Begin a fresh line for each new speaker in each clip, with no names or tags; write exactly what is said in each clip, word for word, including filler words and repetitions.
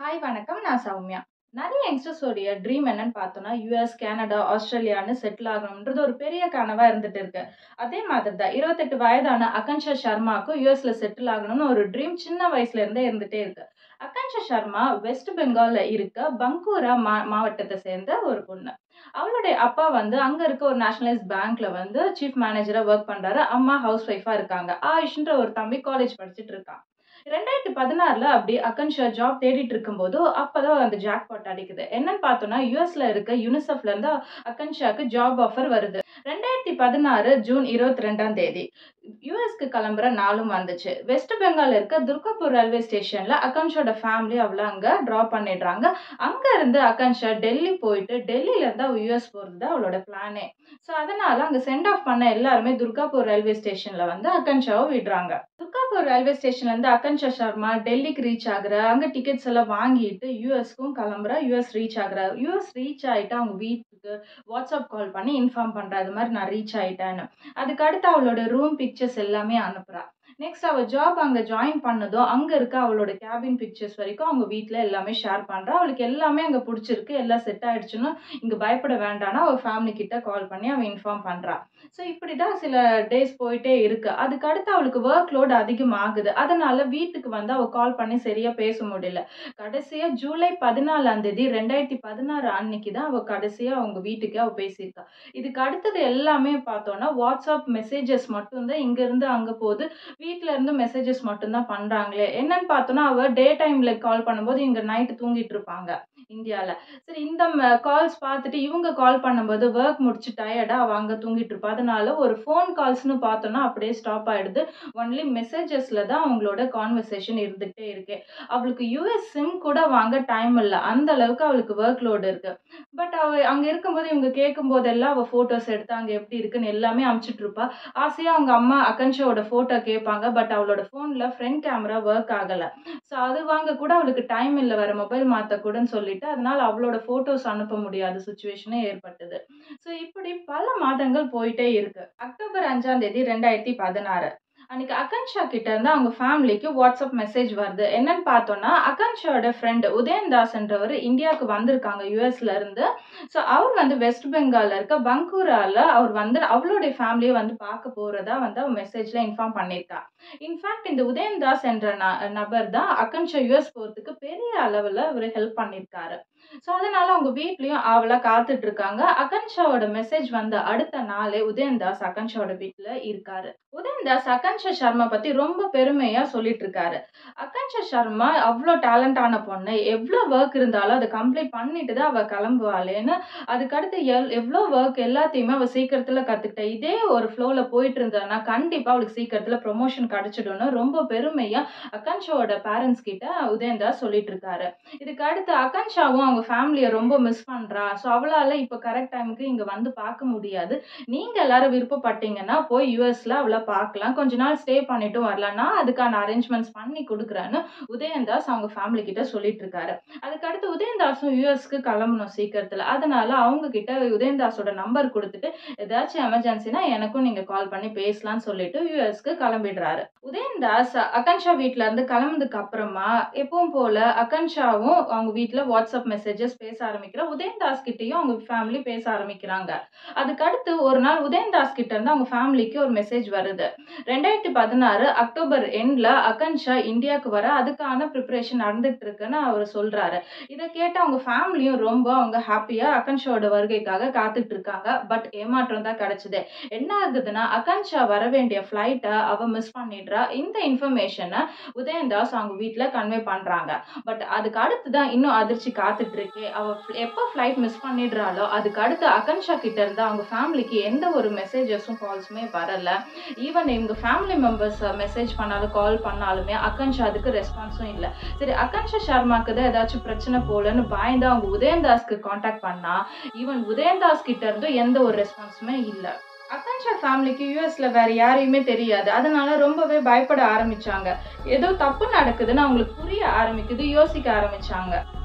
Hi வணக்கம். நான் சௌமியா. நெறைய யங்ஸ்டர்ஸோடைய ட்ரீம் என்னன்னு பார்த்தோம்னா, யுஎஸ், கனடா, ஆஸ்திரேலியான்னு செட்டில் ஆகணும்ன்றது ஒரு பெரிய கனவா இருந்துட்டு இருக்கு. அதே மாதிரி தான் இருபத்தி எட்டு வயதான அகன்ஷா சர்மாவுக்கும் யுஎஸ்ல செட்டில் ஆகணும்னு ஒரு ட்ரீம் சின்ன வயசுல இருந்தே இருந்துட்டே இருக்கு. அகான்ஷா சர்மா வெஸ்ட் பெங்கால்ல இருக்க பங்கூரா மா மாவட்டத்தை சேர்ந்த ஒரு பொண்ணு. அவளுடைய அப்பா வந்து அங்க இருக்க ஒரு நேஷனலைஸ்ட் பேங்க்ல வந்து சீஃப் மேனேஜரா ஒர்க் பண்றாரு. அம்மா ஹவுஸ் ஒய்ஃபா இருக்காங்க. ஆயுஷ்ன்ற ஒரு தம்பி காலேஜ் படிச்சுட்டு இருக்கான். இரண்டாயிரத்து பதினாறுல அப்படி அகன்ஷா ஜாப் தேடிட்டு இருக்கும்போது, அப்பதான் அந்த ஜாக்பாட் அடிக்குது. என்னன்னு பார்த்தோம்னா, யுஎஸ்ல இருக்க யுனிசெஃப்ல இருந்து அகன்ஷாக்கு ஜாப் ஆஃபர் வருது. இரண்டாயிரத்து பதினாறு ஜூன் இருபத்தி இரண்டாம் தேதி யுஎஸ்க்கு கிளம்புற நாளும் வந்துச்சு. வெஸ்ட் பெங்கால்ல இருக்க துர்காப்பூர் ரயில்வே ஸ்டேஷன்ல அகன்ஷாவோட ஃபேமிலி அவள அங்க டிராப் பண்ணிடுறாங்க. அங்க இருந்து அகன்ஷா டெல்லி போயிட்டு டெல்லில இருந்து அவ யுஎஸ் போறது தான் அவளோட பிளானே. சோ அதனால அங்க சென்ட் ஆஃப் பண்ண எல்லாருமே துர்காப்பூர் ரயில்வே ஸ்டேஷன்ல வந்து அகன்ஷாவை விடுறாங்க. துர்காப்பூர் ரயில்வே ஸ்டேஷன்ல இருந்து அகான்ஷா சர்மா டெல்லிக்கு ரீச் ஆகுறா. அங்க டிக்கெட்ஸ் எல்லாம் வாங்கிட்டு யுஎஸ்க்கும் கிளம்புறா. யுஎஸ் ரீச் ஆகுறா. யுஎஸ் ரீச் ஆயிட்டு அவங்க வீட்டுக்கு வாட்ஸ்அப் கால் பண்ணி இன்ஃபார்ம் பண்றா. இது மாதிரி நான் ரீச் ஆயிட்டேன்னு. அதுக்கு அடுத்து அவளோட ரூம் பிக்சர்ஸ் எல்லாமே அனுப்புறா. நெக்ஸ்ட் அவ ஜாப் அங்க ஜாயின் பண்ணதும் அங்க இருக்க அவளோட கேபின் பிக்சர்ஸ் வரைக்கும் அவங்க வீட்ல எல்லாமே ஷேர் பண்றா. அவளுக்கு எல்லாமே அங்க பிடிச்சிருக்கு, எல்லாம் செட் ஆயிடுச்சுன்னு இங்க பயப்பட வேண்டாம்னு அவ ஃபேமிலி கிட்ட கால் பண்ணி அவ இன்ஃபார்ம் பண்றா. ஸோ இப்படிதான் சில டேஸ் போயிட்டே இருக்கு. அதுக்கு அடுத்து அவளுக்கு ஒர்க் லோட் அதிகமாகுது. அதனால வீட்டுக்கு வந்து அவ கால் பண்ணி சரியா பேச முடியல. கடைசியா ஜூலை பதினாலாம் தேதி ரெண்டாயிரத்தி பதினாறு அன்னைக்கு தான் அவ கடைசியா அவங்க வீட்டுக்கு அவ பேசியிருக்கா. இதுக்கு அடுத்தது எல்லாமே பார்த்தோம்னா வாட்ஸ்அப் மெசேஜஸ் மட்டும்தான் இங்க இருந்து அங்க போகுது. வீட்ல இருந்து மெசேஜஸ் மட்டும்தான் பண்றாங்களே. என்னன்னு பார்த்தோம்னா அவ டே டைம்ல கால் பண்ணும்போது இங்க நைட் தூங்கிட்டு இருப்பாங்க இந்தியால. சரி இந்த கால்ஸ் பார்த்துட்டு இவங்க கால் பண்ணும்போது ஒர்க் முடிச்சு டயர்டா அவ அங்க தூங்கிட்டு இருப்பா. அதனால ஒரு ஃபோன் கால்ஸ்னு பார்த்தோம்னா அப்படியே ஸ்டாப் ஆயிடுது. ஒன்லி மெசேஜஸ்ல தான் அவங்களோட கான்வர்சேஷன் இருந்துகிட்டே இருக்கு. அவளுக்கு யுஎஸ் சிம் கூட வாங்க டைம் இல்ல. அந்த அளவுக்கு அவளுக்கு ஒர்க் லோடு இருக்கு. பட் அவ அங்க இருக்கும்போது இவங்க கேட்கும் போதெல்லாம் அவ போட்டோஸ் எடுத்து அங்க எப்படி இருக்குன்னு எல்லாமே அனுப்பிச்சிட்டு இருப்பா. ஆசையா அவங்க அம்மா அகன்ஷாவோட போட்டோ கேட்பாங்க. பட் அவளோட போன்ல ஃப்ரண்ட் கேமரா ஒர்க் ஆகல. ஸோ அது வாங்க கூட அவளுக்கு டைம் இல்ல, வேற மொபைல் மாத்த கூடன்னு சொல்லிட்டு அதனால அவளோட போட்டோஸ் அனுப்ப முடியாத சுச்சுவேஷனே ஏற்பட்டது. ஸோ இப்படி பல மாதங்கள் போயிட்டே இருக்கு. அக்டோபர் அஞ்சாம் தேதி ரெண்டாயிரத்தி பதினாறு அன்னைக்கு அகன்ஷா கிட்ட இருந்து அவங்க ஃபேமிலிக்கு வாட்ஸ்அப் மெசேஜ் வருது. என்னன்னு பார்த்தோம்னா அகன்ஷாவோட ஃப்ரெண்ட் உதயன்தாஸ் என்றவர் இந்தியாவுக்கு வந்திருக்காங்க யுஎஸ்ல இருந்து. ஸோ அவர் வந்து வெஸ்ட் பெங்கால்ல இருக்க பங்கூரால அவர் வந்து அவளுடைய ஃபேமிலியை வந்து பார்க்க போறதா வந்து அவர் மெசேஜ்ல இன்ஃபார்ம் பண்ணியிருக்கா. இன்ஃபேக்ட் இந்த உதயன்தாஸ் என்ற நபர் தான் அகன்ஷா யுஎஸ் போறதுக்கு பெரிய அளவுல அவர் ஹெல்ப் பண்ணியிருக்காரு. ஸோ அதனால அவங்க வீட்லயும் அவளா காத்துட்டு இருக்காங்க. அகன்ஷாவோட மெசேஜ் வந்த அடுத்த நாளே உதயன்தாஸ் அகன்ஷாவோட வீட்டுல இருக்காரு. உதயன்தாஸ் அகான்ஷா சர்மா பத்தி ரொம்ப பெருமையா சொல்லிட்டு இருக்காரு. அகான்ஷா சர்மா அவ்வளோ டேலண்டான பொண்ணு, எவ்வளோ ஒர்க் இருந்தாலும் அதை கம்ப்ளீட் பண்ணிட்டு தான் அவ கிளம்புவாளேன்னு. அதுக்கடுத்து எல் எவ்வளோ ஒர்க் எல்லாத்தையுமே அவ சீக்கிரத்துல கத்துக்கிட்ட. இதே ஒரு ஃப்ளோல போயிட்டு இருந்தான்னா கண்டிப்பா அவளுக்கு சீக்கிரத்துல ப்ரொமோஷன் கிடைச்சிடும்னு ரொம்ப பெருமையா அகான்ஷாவோட பேரண்ட்ஸ் கிட்ட உதயன்தாஸ் சொல்லிட்டு இருக்காரு. இதுக்கு அடுத்து அகான்ஷாவும் அவங்க ஃபேமிலியை ரொம்ப மிஸ் பண்றா. ஸோ அவளால இப்ப கரெக்ட் டைமுக்கு இங்க வந்து பார்க்க முடியாது. நீங்க எல்லாரும் விருப்பப்பட்டீங்கன்னா போய் யுஎஸ்ல அவளை பார்க்கலாம், கொஞ்ச நாள் ஸ்டே பண்ணிட்டு வரலாம், நான் அதுக்கான அரேஞ்ச்மெண்ட்ஸ் பண்ணி கொடுக்குறேன்னு உதயன்தாஸ் அவங்க ஃபேமிலி கிட்ட சொல்லிட்டு இருக்காரு. அதுக்கடுத்து உதயன்தாஸும் யுஎஸ்க்கு கிளம்பணும் சீக்கிரத்துல. அதனால அவங்க கிட்ட உதயன்தாஸோட நம்பர் கொடுத்துட்டு ஏதாச்சும் எமர்ஜென்சினா எனக்கும் நீங்க கால் பண்ணி பேசலாம்னு சொல்லிட்டு யுஎஸ்க்கு கிளம்பிடுறாரு. உதயன்தாஸ் அகன்ஷா வீட்டுல இருந்து கிளம்புனதுக்கு அப்புறமா எப்பவும் போல அகன்ஷாவும் அவங்க வீட்டுல வாட்ஸ்அப் மெசேஜஸ் பேச ஆரம்பிக்கிறா. உதயன்தாஸ் கிட்டயும் அவங்க ஃபேமிலி பேச ஆரம்பிக்கிறாங்க. அதுக்கடுத்து ஒரு நாள் உதயன்தாஸ் கிட்ட இருந்து அவங்க ஃபேமிலிக்கு ஒரு மெசேஜ் வருது. ரெண்டாயிரத்தி பதினாறு அக்டோபர் எண்ட்ல அகன்ஷா இந்தியாவுக்கு வர அதுக்கான ப்ரிப்பரேஷன் நடந்துட்டு இருக்குன்னு அவர் சொல்றாரு. இதை கேட்டு அவங்க ஃபேமிலியும் ரொம்ப அவங்க ஹாப்பியா அகன்ஷாவோட வருகைக்காக காத்துட்டு இருக்காங்க. பட் ஏமாற்றம் தான் கிடைச்சது. என்ன ஆகுதுன்னா அகன்ஷா வர வேண்டிய ஃபிளைட்டை அவ மிஸ் பண்ணிடுறா. இந்த இன்ஃபர்மேஷனை உதயன்தாஸ் அவங்க வீட்டுல கன்வே பண்றாங்க. பட் அதுக்கு அடுத்துதான் இன்னும் அதிர்ச்சி காத்துட்டு இருக்கு. அவ எப்போ ஃபிளைட் மிஸ் பண்ணிடுறாளோ அதுக்கு அடுத்து அகன்ஷா கிட்ட இருந்து அவங்க ஃபேமிலிக்கு எந்த ஒரு மெசேஜஸும் கால்ஸுமே வரல. ஈவன் இவங்க ஃபேமிலி மெம்பர்ஸ் மெசேஜ் பண்ணாலும் கால் பண்ணாலுமே அகன்ஷா அதுக்கு ரெஸ்பான்ஸும் இல்லை. சரி அகான்ஷா சர்மாக்கு தான் ஏதாச்சும் பிரச்சனை போலன்னு பயந்து அவங்க உதயன்தாஸ்க்கு கான்டாக்ட் பண்ணா ஈவன் உதயன்தாஸ் கிட்ட இருந்து எந்த ஒரு ரெஸ்பான்ஸுமே இல்லை. அகான்ஷா ஃபேமிலிக்கு யுஎஸ்ல வேற யாரையுமே தெரியாது. அதனால ரொம்பவே பயப்பட ஆரம்பிச்சாங்க. ஏதோ தப்பு நடக்குதுன்னு அவங்களுக்கு புரிய ஆரம்பிக்குது, யோசிக்க ஆரம்பிச்சாங்க.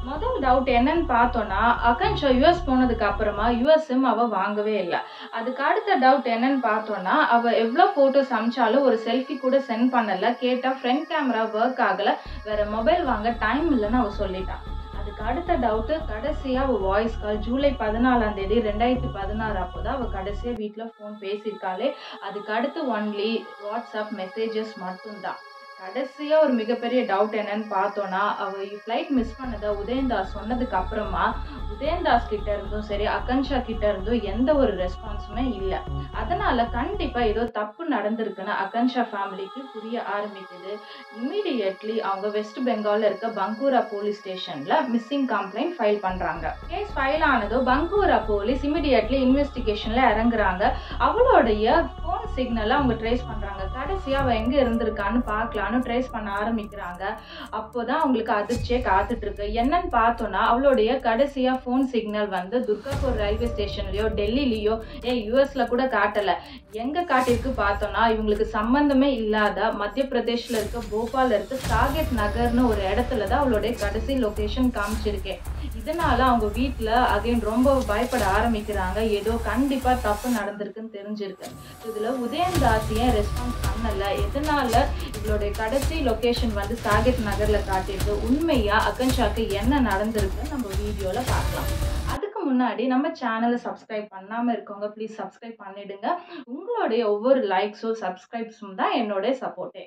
முதல் டவுட் என்னன்னு பார்த்தோம்னா, அகன்ஷா யுஎஸ் போனதுக்கு அப்புறமா யுஎஸ் சிம் அவ வாங்கவே இல்ல. அதுக்கு அடுத்த டவுட் என்னன்னு பார்த்தோம்னா, அவ எவ்ளோ ஃபோட்டோஸ் அனுப்பிச்சாலும் ஒரு செல்ஃபி கூட சென்ட் பண்ணல. கேட்டா ஃப்ரண்ட் கேமரா வொர்க் ஆகல. வேற மொபைல் வாங்க டைம் இல்லன்னு அவ சொல்லிட்டா. அதுக்கு அடுத்த டவுட் கடைசியா அவ வாய்ஸ் கால் ஜூலை பதினாலாம் தேதி ரெண்டாயிரத்து பதினாறு அப்போதான் அவ கடைசியா வீட்ல ஃபோன் பேசியிருக்காளே. அதுக்கு அடுத்து ஒன்லி வாட்ஸ்அப் மெசேஜஸ் மட்டும்தான். கடைசியா ஒரு மிகப்பெரிய டவுட் என்னன்னு பார்த்தோம்னா, அவ ஃப்ளைட் மிஸ் பண்ணத உதயன்தாஸ் சொன்னதுக்கு அப்புறமா உதயன்தாஸ் கிட்ட இருந்தும் சரி, அகன்ஷா கிட்ட இருந்தும் எந்த ஒரு ரெஸ்பான்ஸுமே இல்ல. அதனால கண்டிப்பா ஏதோ தப்பு நடந்திருக்குன்னு அகன்ஷா ஃபேமிலிக்கு புரிய ஆரம்பிக்குது. இமிடியேட்லி அவங்க வெஸ்ட் பெங்கால்ல இருக்க பங்கூரா போலீஸ் ஸ்டேஷன்ல மிஸ்ஸிங் கம்ப்ளைண்ட் ஃபைல் பண்றாங்க. கேஸ் ஃபைல் ஆனதோ பங்கூரா போலீஸ் இமிடியேட்லி இன்வெஸ்டிகேஷன்ல இறங்குறாங்க. அவளுடைய போன் சிக்னலை அவங்க ட்ரேஸ் பண்றாங்க. கடைசியா அவ எங்க இருந்திருக்கான்னு பார்க்கலான்னு ட்ரேஸ் பண்ண ஆரம்பிக்கிறாங்க. அப்போதான் அவங்களுக்கு அதிர்ச்சியே காத்துட்டு இருக்கு. என்னன்னு பார்த்தோம்னா, அவளுடைய கடைசியா போன் சிக்னல் வந்து துர்காபூர் ரயில்வே ஸ்டேஷன்லயோ டெல்லிலயோ ஏன் யூஎஸ்ல கூட காட்டல. எங்க காட்டிருக்கு பார்த்தோம்னா, இவங்களுக்கு சம்பந்தமே இல்லாத மத்திய பிரதேஷ்ல இருக்க போபால்ல இருக்க சாகேத் நகர்னு ஒரு இடத்துல தான் அவளுடைய கடைசி லொகேஷன் காமிச்சிருக்கேன். இதனால அவங்க வீட்டுல அகைன் ரொம்ப பயப்பட ஆரம்பிக்கிறாங்க. ஏதோ கண்டிப்பா தப்பு நடந்திருக்குன்னு தெரிஞ்சிருக்கு. இதுல உதயன்தாஸ் ஏன் ரெஸ்பான்ஸ் பண்ணல, எதனால இவளுடைய கடைசி லொகேஷன் வந்து சாகேத் நகர்ல காட்டியிருக்கு, உண்மையா அகன்ஷாக்கு என்ன நடந்திருக்குன்னு நம்ம வீடியோல பார்க்கலாம். அதுக்கு முன்னாடி நம்ம சேனலை சப்ஸ்கிரைப் பண்ணாம இருக்கவங்க ப்ளீஸ் சப்ஸ்கிரைப் பண்ணிடுங்க. உங்களுடைய ஒவ்வொரு லைக்ஸும் சப்ஸ்கிரைப்ஸும் தான் என்னோட சப்போர்ட்டே.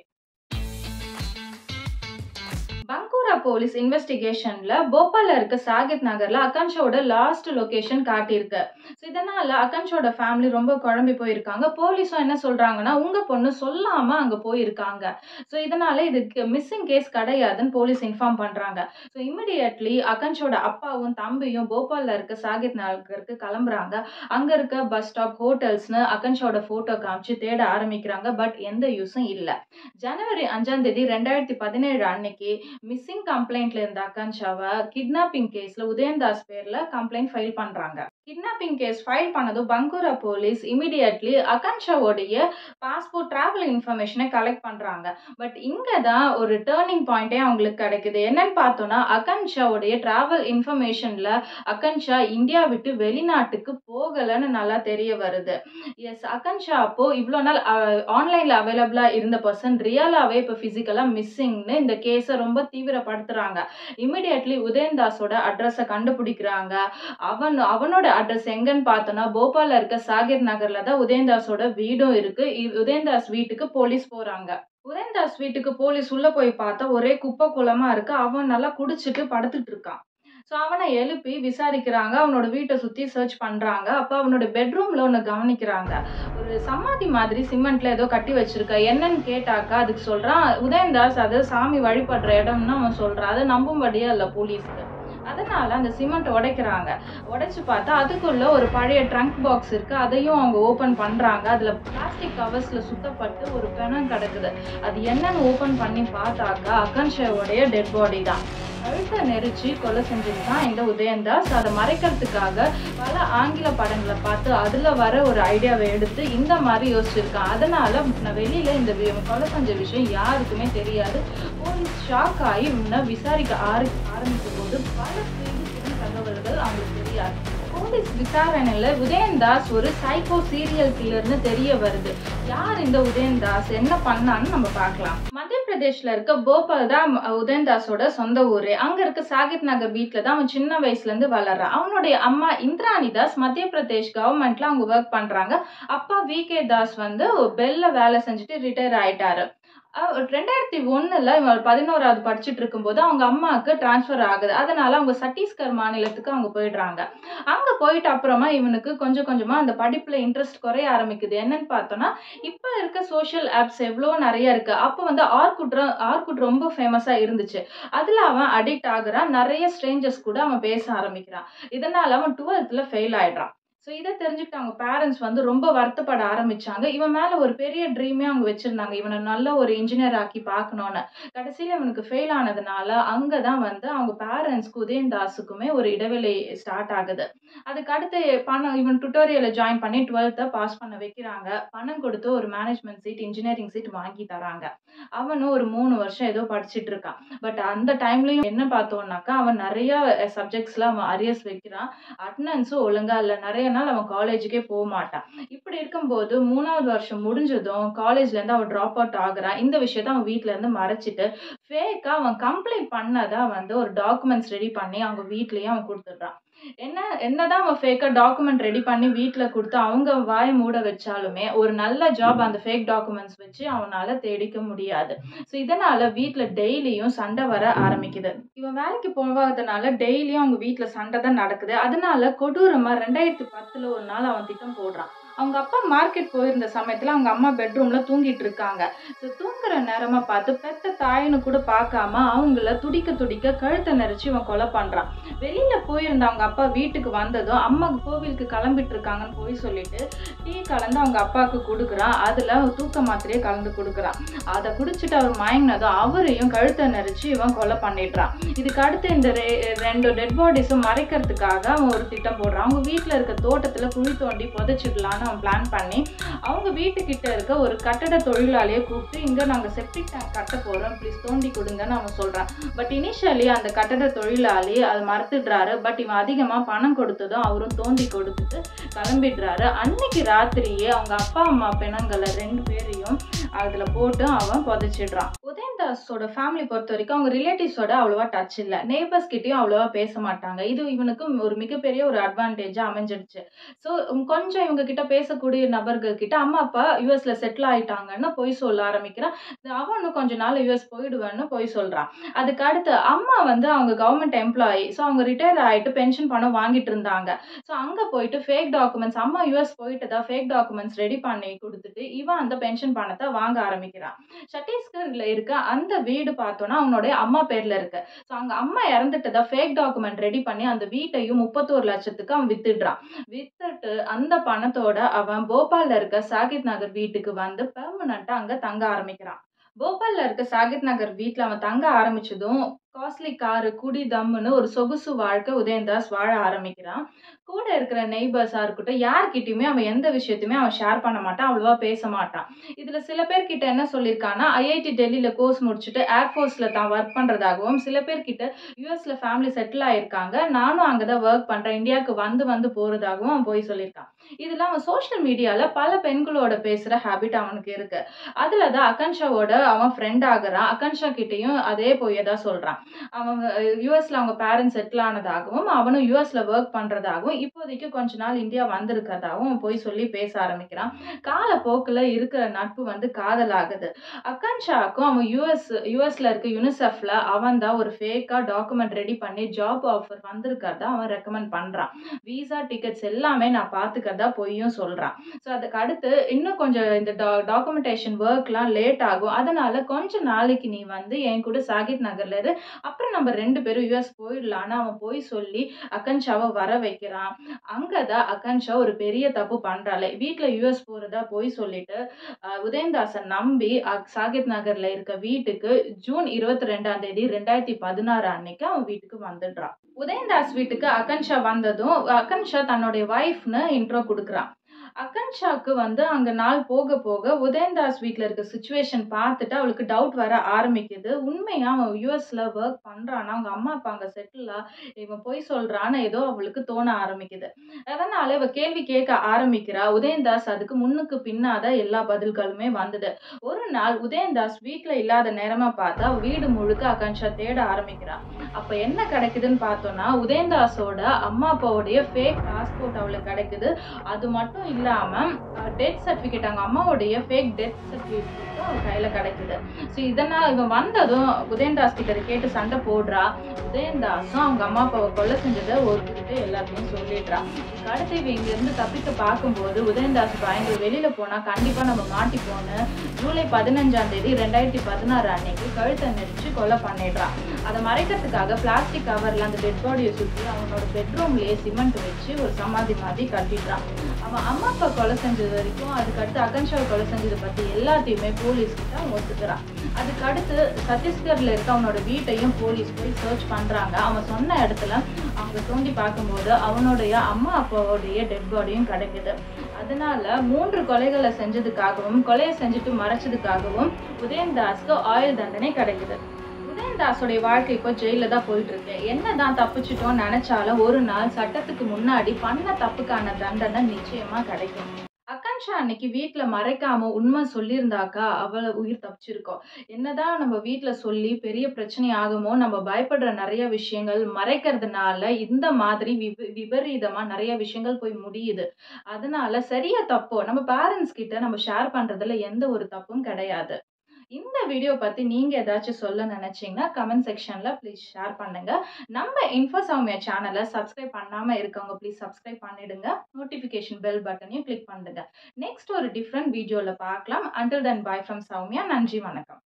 பங்கூரா போலீஸ் இன்வெஸ்டிகேஷன்ல போபால்ல இருக்க சாகேத் நகர்ல அகன்ஷாவோட லாஸ்ட் லொகேஷன் காட்டியிருக்கு. இதனால அகன்ஷாவோட ஃபேமிலி ரொம்ப குழம்பி போயிருக்காங்க. போலீஸும் என்ன சொல்றாங்கன்னா, உங்க பொண்ணு சொல்லாம அங்க போயிருக்காங்க. ஸோ இதனால இதுக்கு மிஸ்ஸிங் கேஸ் கிடையாதுன்னு போலீஸ் இன்ஃபார்ம் பண்றாங்க. ஸோ இமிடியேட்லி அகன்ஷாவோட அப்பாவும் தம்பியும் போபால்ல இருக்க சாகேத் நகருக்கு கிளம்புறாங்க. அங்க இருக்க பஸ் ஸ்டாப், ஹோட்டல்ஸ்னு அகன்ஷாவோட போட்டோ காமிச்சு தேட ஆரம்பிக்கிறாங்க. பட் எந்த யூஸும் இல்ல. ஜனவரி அஞ்சாம் தேதி ரெண்டாயிரத்தி பதினேழு அன்னைக்கு மிஸ்ஸிங் கம்ப்ளைண்ட்ல இருந்த அகன்ஷாவை கிட்னாப்பிங் கேஸ்ல உதயன்தாஸ் பேர்ல கம்ப்ளைண்ட் ஃபைல் பண்றாங்க. கிட்னாப்பிங் கேஸ் ஃபைல் பண்ணதும் பங்கூரா போலீஸ் இமிடியேட்லி அகன்ஷாவோடைய பாஸ்போர்ட் டிராவல் இன்ஃபர்மேஷனை கலெக்ட் பண்றாங்க. பட் இங்க தான் ஒரு டேர்னிங் பாயிண்டே அவங்களுக்கு கிடைக்குது. என்னன்னு பார்த்தோம்னா, அகன்ஷாவோடைய டிராவல் இன்ஃபர்மேஷன்ல அகன்ஷா இந்தியா விட்டு வெளிநாட்டுக்கு போகலன்னு நல்லா தெரிய வருது. எஸ், அகன்ஷா அப்போ இவ்வளோ நாள் ஆன்லைன்ல அவைலபிளா இருந்த பர்சன் ரியலாவே இப்போ பிசிக்கலா மிஸ்ஸிங்னு இந்த கேஸை ரொம்ப தீவிரப்படுத்துறாங்க. இமிடியேட்லி உதயன்தாஸோட அட்ரஸை கண்டுபிடிக்கிறாங்க. அவன் அவனோட அட்ரஸ் எங்கன்னு பார்த்தோம்னா, போபால்ல இருக்க சாகேத் நகர்ல தான் உதயன்தாஸோட வீடும் இருக்கு. உதயன்தாஸ் வீட்டுக்கு போலீஸ் போறாங்க. உதயன்தாஸ் வீட்டுக்கு போலீஸ் உள்ள போய் பார்த்தா ஒரே குப்பை குளமா இருக்கு. அவன் நல்லா குடிச்சிட்டு படுத்துட்டு இருக்கான். ஸோ அவனை எழுப்பி விசாரிக்கிறாங்க. அவனோட வீட்டை சுற்றி சர்ச் பண்ணுறாங்க. அப்போ அவனோட பெட்ரூமில் ஒன்று கவனிக்கிறாங்க. ஒரு சமாதி மாதிரி சிமெண்ட்ல ஏதோ கட்டி வச்சிருக்க. என்னன்னு கேட்டாக்கா அதுக்கு சொல்கிறான் உதயன்தாஸ் அது சாமி வழிபடுற இடம்னு அவன் சொல்கிறான். அதை நம்பும்படியா இல்லை போலீஸ்க்கு. அதனால அந்த சிமெண்ட் உடைக்கிறாங்க. உடைச்சு பார்த்தா அதுக்குள்ள ஒரு பழைய ட்ரங்க் பாக்ஸ் இருக்கு. அதையும் அவங்க ஓபன் பண்றாங்க. அதுல பிளாஸ்டிக் கவர்ஸ்ல சுத்தப்பட்டு ஒரு பிணம் கிடக்குது. அது என்னன்னு ஓபன் பண்ணி பார்த்தாக்கா அகன்ஷாவோடைய டெட் பாடி தான். கழுத்தை நெரிச்சு கொலை செஞ்சுருக்கான் இந்த உதயன்தாஸ். அதை மறைக்கிறதுக்காக பல ஆங்கில படங்களை பார்த்து அதுல வர ஒரு ஐடியாவை எடுத்து இந்த மாதிரி யோசிச்சிருக்கான். அதனால நான் வெளியில இந்த கொலை செஞ்ச விஷயம் யாருக்குமே தெரியாது. போலீஸ் ஷாக் ஆகி முன்ன விசாரிக்க ஆர ஆரம்பிக்கும் போது பல செய்தி தகவல்கள் அவங்களுக்கு தெரியாது. போலீஸ் விசாரணையில உதயன்தாஸ் ஒரு சைக்கோ சீரியல் கில்லர்னு தெரிய வருது. யார் இந்த உதயன்தாஸ், என்ன பண்ணான்னு நம்ம பார்க்கலாம். மத்திய பிரதேஷ்ல இருக்க போபால் தான் உதயன்தாஸோட சொந்த ஊரு. அங்க இருக்க சாகேத் நகர் வீட்டுல தான் அவன் சின்ன வயசுல இருந்து வளர்றான். அவனுடைய அம்மா இந்திராணி தாஸ் மத்திய பிரதேஷ் கவர்மெண்ட்ல அவங்க ஒர்க் பண்றாங்க. அப்பா வி கே தாஸ் வந்து பெல்ல வேலை செஞ்சுட்டு ரிட்டையர் ஆயிட்டாரு. ரெண்டாயிரத்தி ஒண்ணுல இவன் பதினோராவது படிச்சுட்டு இருக்கும்போது அவங்க அம்மாவுக்கு டிரான்ஸ்ஃபர் ஆகுது. அதனால அவங்க சத்தீஸ்கர் மாநிலத்துக்கு அவங்க போயிடுறாங்க. அங்க போயிட்டு அப்புறமா இவனுக்கு கொஞ்சம் கொஞ்சமா அந்த படிப்புல இன்ட்ரெஸ்ட் குறைய ஆரம்பிக்குது. என்னன்னு பார்த்தோம்னா, இப்ப இருக்க சோஷியல் ஆப்ஸ் எவ்வளோ நிறைய இருக்கு. அப்போ வந்து ஆர்குட் ஆர்குட் ரொம்ப ஃபேமஸா இருந்துச்சு. அதுல அவன் அடிக்ட் ஆகுறான். நிறைய ஸ்ட்ரேஞ்சர்ஸ் கூட அவன் பேச ஆரம்பிக்கிறான். இதனால அவன் டுவெல்த்ல ஃபெயில் ஆயிடுறான். ஸோ இத தெரிஞ்சுக்கிட்டு அவங்க பேரண்ட்ஸ் வந்து ரொம்ப வருத்தப்பட ஆரம்பிச்சாங்க. இவன் மேல ஒரு பெரிய ட்ரீமே அவங்க வச்சிருந்தாங்க. இவன நல்ல ஒரு இன்ஜினியர் ஆக்கி பார்க்கணும்னு. கடைசியில இவனுக்கு ஃபெயில் ஆனதுனால, அங்க தான் வந்து அவங்க பேரண்ட்ஸ்க்கு உதயன்தாஸுக்குமே ஒரு இடைவெளி ஸ்டார்ட் ஆகுது. அதுக்கு அடுத்து பணம் இவன் டுட்டோரியல்ல ஜாயின் பண்ணி பன்னிரண்டாவத பாஸ் பண்ண வைக்கிறாங்க. பணம் கொடுத்து ஒரு மேனேஜ்மென்ட் சீட், இன்ஜினியரிங் சீட் வாங்கி தராங்க. அவனும் ஒரு மூணு வருஷம் ஏதோ படிச்சுட்டு இருக்கான். பட் அந்த டைம்லயும் என்ன பார்த்தோம்னாக்கா, அவன் நெறைய சப்ஜெக்ட்ஸ்ல அவன் அரியர்ஸ் வைக்கிறான். அட்டெண்டன்ஸும் ஒழுங்கா இல்ல. நெறைய நாள் அவன் காலேஜுக்கே போமாட்டான். இப்படி இருக்கும்போது மூணாவது வருஷம் முடிஞ்சதும் காலேஜ்லேருந்து அவன் ட்ராப் அவுட் ஆகுறான். இந்த விஷயத்த அவன் வீட்ல இருந்து மறைச்சுட்டு, ஃபேக்கா அவன் கம்ப்ளைண்ட் பண்ணதா வந்து ஒரு டாக்குமெண்ட்ஸ் ரெடி பண்ணி அவங்க வீட்லயே அவன் குடுத்துடுறான். என்ன என்னதான் அவன் ஃபேக்கா டாக்குமெண்ட் ரெடி பண்ணி வீட்ல குடுத்து அவங்க வாய மூட வச்சாலுமே, ஒரு நல்ல ஜாப் அந்த ஃபேக் டாக்குமெண்ட்ஸ் வச்சு அவனால தேடிக்க முடியாது. ஸோ இதனால வீட்ல டெய்லியும் சண்டை வர ஆரம்பிக்குது. இவன் வேலைக்கு போகாதனால டெய்லியும் அவங்க வீட்ல சண்டை தான் நடக்குது. அதனால கொடூரமா இரண்டாயிரத்து பத்துல ஒரு நாள் அவன் திட்டம் போடுறான். அவங்க அப்பா மார்க்கெட் போயிருந்த சமயத்துல அவங்க அம்மா பெட்ரூம்ல தூங்கிட்டு இருக்காங்க. ஸோ தூங்குற நேரமா பார்த்து பெத்த தாயின்னு கூட பார்க்காம அவங்கள துடிக்க துடிக்க கழுத்தை நெரிச்சு இவன் கொலை பண்றான். வெளியில போயிருந்த அவங்க அப்பா வீட்டுக்கு வந்ததும் அம்மா கோவிலுக்கு கிளம்பிட்டு இருக்காங்கன்னு போய் சொல்லிட்டு டீ கலந்து அவங்க அப்பாவுக்கு கொடுக்குறான். அதுல தூக்க மாத்திரையே கலந்து கொடுக்குறான். அதை குடிச்சிட்டு அவர் மயங்கினதும் அவரையும் கழுத்தை நெரிச்சு இவன் கொலை பண்ணிடுறான். இதுக்கு அடுத்து இந்த ரெண்டு டெட் பாடிஸும் மறைக்கிறதுக்காக அவன் ஒரு திட்டம் போடுறான். அவங்க வீட்டுல இருக்க தோட்டத்துல குழி தோண்டி புதைச்சிடலான்னு அவன் பிளான் பண்ணி அவங்க வீட்டுக்கிட்ட இருக்க ஒரு கட்டட தொழிலாளியை கூப்பிட்டு, இங்க நாங்க செப்டிக் டேங்க் கட்ட போறோம், ப்ளீஸ் தோண்டி கொடுங்கன்னு அவன் சொல்றான். பட் இனிஷியலி அந்த கட்டட தொழிலாளி அது மறுத்துடுறாரு. பட் இவன் அதிகமா பணம் கொடுத்ததும் அவரும் தோண்டி கொடுத்துட்டு கிளம்பிடுறாரு. அன்னைக்கு ராத்திரியே அவங்க அப்பா அம்மா பிணங்களை ரெண்டு பேரையும் அதுல போட்டு அவன் புதைச்சிடுறான். உதயன்தாஸோட ஃபேமிலி பொறுத்த வரைக்கும் அவங்க ரிலேட்டிவ்ஸோட அவ்வளவா டச் இல்ல. நெய்பர்ஸ் கிட்டயும் அவ்வளவா பேச மாட்டாங்க. இது இவனுக்கு ஒரு மிகப்பெரிய ஒரு அட்வான்டேஜா அமைஞ்சிடுச்சு. ஸோ கொஞ்சம் இவங்க கிட்ட பேசக்கூடிய நபர்கள் கிட்ட அம்மா அப்பா யூஎஸ்ல செட்டில் ஆயிட்டாங்கன்னு பொய் சொல்ல ஆரம்பிக்கிறான். அவனும் கொஞ்ச நாள் யூஎஸ் போயிடுவேன்னு பொய் சொல்றான். அதுக்கு அடுத்து அம்மா வந்து அவங்க கவர்மெண்ட் எம்ப்ளாயி. ஸோ அவங்க ரிட்டையர் ஆயிட்டு பென்ஷன் பணம் வாங்கிட்டு இருந்தாங்க. ஸோ அங்க போயிட்டு ஃபேக் டாக்குமெண்ட்ஸ் அம்மா யூஎஸ் போயிட்டதா ஃபேக் டாக்குமெண்ட்ஸ் ரெடி பண்ணி கொடுத்துட்டு இவன் அந்த பென்ஷன் பணத்தை வாங்க ஆரம்பிக்கிறான். சத்தீஸ்கர்ல இருக்க அந்த வீடு பார்த்தோன்னா அவனுடைய அம்மா பேர்ல இருக்கு. ஸோ அங்க அம்மா இறந்துட்டதா ஃபேக் டாக்குமெண்ட் ரெடி பண்ணி அந்த வீட்டையும் முப்பத்தோரு லட்சத்துக்கு அவன் வித்துடுறான். வித்துட்டு அந்த பணத்தோட அவன் போபால்ல இருக்க சாகித் நகர் வீட்டுக்கு வந்து பெர்மனண்டா அங்க தங்க ஆரம்பிக்கிறான். போபால்ல இருக்க சாகித் நகர் வீட்ல அவன் தங்க ஆரம்பிச்சதும் காஸ்ட்லி காரு, குடி தம்முன்னு ஒரு சொகுசு வாழ்க்கை உதயன்தாஸ் வாழ ஆரம்பிக்கிறான். கூட இருக்கிற நெய்பர்ஸா இருக்கட்டும், யார்கிட்டயுமே அவன் எந்த விஷயத்தையுமே அவன் ஷேர் பண்ண மாட்டான். அவ்வளவா பேச மாட்டான். இதுல சில பேர் கிட்ட என்ன சொல்லியிருக்கான்னா, ஐஐடி டெல்லியில கோர்ஸ் முடிச்சுட்டு ஏர்ஃபோர்ஸ்ல தான் ஒர்க் பண்றதாகவும், சில பேர் கிட்ட யூஎஸ்ல ஃபேமிலி செட்டில் ஆயிருக்காங்க, நானும் அங்கதான் ஒர்க் பண்றேன், இந்தியாவுக்கு வந்து வந்து போறதாகவும் அவன் போய் சொல்லியிருக்கான். இதுல அவன் சோசியல் மீடியால பல பெண்களோட பேசுற ஹேபிட் அவனுக்கு இருக்கு. அதுலதான் அகன்ஷாவோட அவன் ஃப்ரெண்ட் ஆகுறான். அகன்ஷா கிட்டயும் அதே போய் தான் சொல்றான். அவங்க யூஎஸ்ல அவங்க பேரண்ட்ஸ் செட்டில் ஆனதாகவும், அவனும் யூஎஸ்ல ஒர்க் பண்றதாகவும், இப்போதைக்கு கொஞ்ச நாள் இந்தியா வந்திருக்கிறதாகவும் போய் சொல்லி பேச ஆரம்பிக்கிறான். காலப்போக்குல இருக்கிற நட்பு வந்து காதலாகுது. அகன்ஷாக்கும் அவன் யூஎஸ் யூஎஸ்ல இருக்க யூனிசெஃப்ல அவன் தான் ஒரு ஃபேக்கா டாக்குமெண்ட் ரெடி பண்ணி ஜாப் ஆஃபர் வந்திருக்கிறதா அவன் ரெக்கமெண்ட் பண்றான். விசா டிக்கெட்ஸ் எல்லாமே நான் பார்த்துக்கிறதா பொய்யும் சொல்றான். ஸோ அதுக்கு அடுத்து இன்னும் கொஞ்சம் இந்த டா டாக்குமெண்டேஷன் ஒர்க்லாம் லேட் ஆகும். அதனால கொஞ்ச நாளைக்கு நீ வந்து என் கூட சாகித் நகர்ல இரு, அப்புறம் நம்ம ரெண்டு பேரும் யூஎஸ் போயிடலான்னு அவன் போய் சொல்லி அகன்ஷாவை வர வைக்கிறான். அங்கதான் அகன்ஷா ஒரு பெரிய தப்பு பண்றாளே. வீட்டுல யூஎஸ் போறதா போய் சொல்லிட்டு உதயன்தாஸை நம்பி சாகித் நகர்ல இருக்க வீட்டுக்கு ஜூன் இருபத்தி ரெண்டாம் தேதி ரெண்டாயிரத்தி பதினாறு அன்னைக்கு அவன் வீட்டுக்கு வந்துடுறான். உதயன்தாஸ் வீட்டுக்கு அகன்ஷா வந்ததும் அகன்ஷா தன்னுடைய வைஃப்னு இன்ட்ரோ கொடுக்குறான். அகன்ஷாக்கு வந்து அங்க நாள் போக போக உதயன்தாஸ் வீட்ல இருக்க சிச்சுவேஷன் பார்த்துட்டு அவளுக்கு டவுட் வர ஆரம்பிக்குது. உண்மையா அவன் யூஎஸ்ல ஒர்க் பண்றானா, அவங்க அம்மா அப்பா அங்க செட்டிலா, இவன் போய் சொல்றான்னு ஏதோ அவளுக்கு தோண ஆரம்பிக்குது. அதனால இவ கேள்வி கேட்க ஆரம்பிக்கிறா. உதயன்தாஸ் அதுக்கு முன்னுக்கு பின்னாத எல்லா பதில்களுமே வந்தது. ஒரு நாள் உதயன்தாஸ் வீட்டுல இல்லாத நேரமா பார்த்தா வீடு முழுக்க அகன்ஷா தேட ஆரம்பிக்கிறா. அப்ப என்ன கிடைக்குதுன்னு பார்த்தோம்னா, உதயன்தாஸோட அம்மா அப்பாவுடைய ஃபேக் பாஸ்போர்ட் அவளுக்கு கிடைக்குது. அது மட்டும் இல்லாம டெத் சர்டிஃபிகேட் அவங்க அம்மாவுடைய ஃபேக் டெத் சர்டிஃபிகேட்டும் அவ கையில கிடைக்குது. ஸோ இதனால இவன் வந்ததும் உதயன்தாஸ் கிட்ட இதை கேட்டு சண்டை போடுறா. உதயன்தாஸும் அவங்க அம்மா அப்பாவை கொலை செஞ்சதை ஒருத்தருக்கு எல்லாத்தையும் சொல்லிடுறா. இதுக்கு அடுத்து இவ இங்க இருந்து தப்பிக்க பார்க்கும்போது உதயன்தாஸ் பயங்கர வெளியில போனா கண்டிப்பா நம்ம மாட்டிப்போன்னு ஜூலை பதினஞ்சாம் தேதி ரெண்டாயிரத்தி பதினாறு அன்னைக்கு கழுத்தை நெரிச்சு கொலை பண்ணிடுறான். அதை மறைக்கிறதுக்காக பிளாஸ்டிக் கவர்ல அந்த டெட் பாடியை சுற்றி அவனோட பெட்ரூம்லயே சிமெண்ட் வச்சு ஒரு சமாதி மாதிரி கட்டிடுறான். அவன் அம்மா அப்பா கொலை செஞ்சது வரைக்கும் அதுக்கடுத்து அகன்ஷாவை கொலை செஞ்சதை பத்தி எல்லாத்தையுமே போலீஸ் கிட்ட அவன் ஒத்துக்கிறான். அதுக்கு அடுத்து சத்தீஸ்கர்ல இருக்க அவனோட வீட்டையும் போலீஸ் போய் சர்ச் பண்றாங்க. அவன் சொன்ன இடத்துல அவங்க தோண்டி பார்க்கும்போது அவனுடைய அம்மா அப்பாவுடைய டெட் பாடியும் கிடைக்குது. அதனால மூன்று கொலைகளை செஞ்சதுக்காகவும் கொலையை செஞ்சுட்டு மறைச்சதுக்காகவும் உதயன்தாஸ்க்கு ஆயுள் தண்டனை கிடைக்குது. உதயன்தாஸோடைய வாழ்க்கை இப்போ ஜெயில தான் போயிட்டு இருக்கு. என்னதான் தப்பிச்சிட்டோம் நினைச்சாலும் ஒரு நாள் சட்டத்துக்கு முன்னாடி பண்ண தப்புக்கான தண்டனை நிச்சயமா கிடைக்கும். அக்கான்ஷா அன்னைக்கு வீட்டுல மறைக்காம உண்மை சொல்லியிருந்தாக்கா அவளை உயிர் தப்பிச்சிருக்கோம். என்னதான் நம்ம வீட்டுல சொல்லி பெரிய பிரச்சனை ஆகுமோ நம்ம பயப்படுற நிறைய விஷயங்கள் மறைக்கிறதுனால இந்த மாதிரி விப விபரீதமா நிறைய விஷயங்கள் போய் முடியுது. அதனால சரியா தப்போ நம்ம பேரண்ட்ஸ் கிட்ட நம்ம ஷேர் பண்றதுல எந்த ஒரு தப்பும் கிடையாது. இந்த வீடியோ பத்தி நீங்க ஏதாச்சும் சொல்ல நினைச்சீங்கன்னா கமெண்ட் செக்ஷன்ல ப்ளீஸ் ஷேர் பண்ணுங்க. நம்ம இன்ஃபோ சௌமியா சேனலை சப்ஸ்கிரைப் பண்ணாம இருக்கவங்க ப்ளீஸ் சப்ஸ்கிரைப் பண்ணிடுங்க. நோட்டிஃபிகேஷன் பெல் பட்டனையும் கிளிக் பண்ணுங்க. நெக்ஸ்ட் ஒரு டிஃப்ரெண்ட் வீடியோல பார்க்கலாம். Until then bye from Soumya. நன்றி, வணக்கம்.